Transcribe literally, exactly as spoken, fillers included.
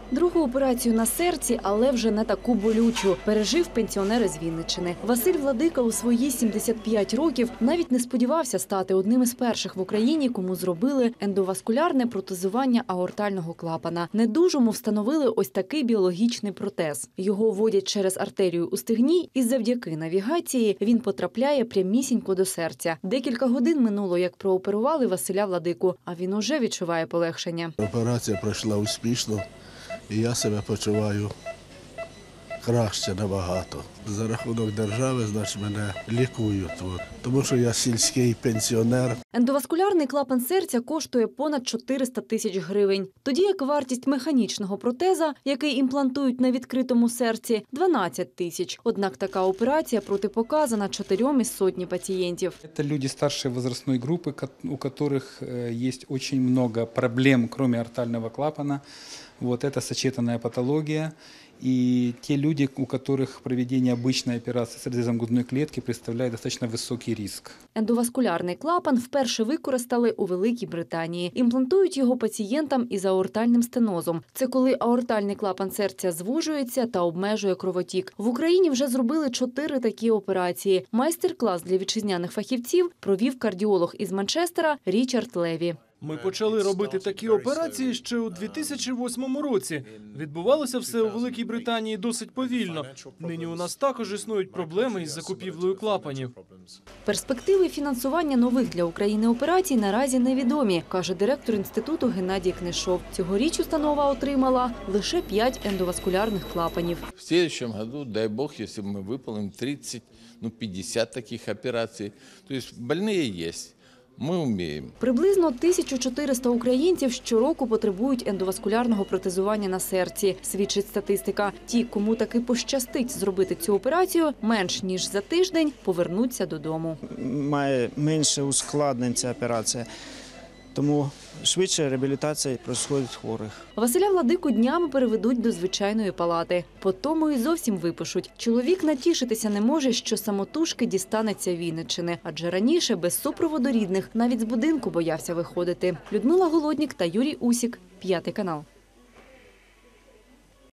Другу операцію на серці, але вже не таку болючу, пережив пенсіонер із Вінниччини. Василь Владика у свої сімдесят п'ять років навіть не сподівався стати одним із перших в Україні, кому зробили ендоваскулярне протезування аортального клапана. Недужому встановили ось такий біологічний протез. Його вводять через артерію у стегні і завдяки навігації він потрапляє прямісінько до серця. Декілька годин минуло, як прооперували Василя Владику, а він уже відчуває полегшення. Операція пройшла успішно. І я себе почуваю краще набагато. За рахунок держави, значить, мене лікують. От. Тому що я сільський пенсіонер. Ендоваскулярний клапан серця коштує понад чотириста тисяч гривень. Тоді як вартість механічного протеза, який імплантують на відкритому серці, дванадцять тисяч. Однак така операція протипоказана чотирьом із сотні пацієнтів. Це люди старшої возрастної групи, у яких є дуже багато проблем, крім аортального клапана. Вот это сочетанная патология. И те люди, у которых проведение обычной операции с разрезом грудной клетки представляет достаточно высокий риск. Ендоваскулярний клапан вперше використали у Великій Британії. Імплантують його пацієнтам із аортальним стенозом. Це коли аортальний клапан серця звужується та обмежує кровотік. В Україні вже зробили чотири такі операції. Майстер-клас для вітчизняних фахівців провів кардіолог із Манчестера Річард Леві. Ми почали робити такі операції ще у дві тисячі восьмому році. Відбувалося все у Великій Британії досить повільно. Нині у нас також існують проблеми із закупівлею клапанів. Перспективи фінансування нових для України операцій наразі невідомі, каже директор інституту Геннадій Книшов. Цьогоріч установа отримала лише п'ять ендоваскулярних клапанів. В следующем году, дай бог, если мы выполним тридцать, ну пятьдесят таких операций, то есть больные есть. Ми вміємо. Приблизно тисяча чотириста українців щороку потребують ендоваскулярного протезування на серці, свідчить статистика. Ті, кому таки пощастить зробити цю операцію, менш ніж за тиждень повернуться додому. Має менше ускладнень ця операція, тому швидше реабілітація проходить хворих. Василя Владику днями переведуть до звичайної палати. По тому і зовсім випишуть. Чоловік натішитися не може, що самотужки дістанеться Вінниччини. Адже раніше без супроводу рідних навіть з будинку боявся виходити. Людмила Голоднік та Юрій Усік. П'ятий канал.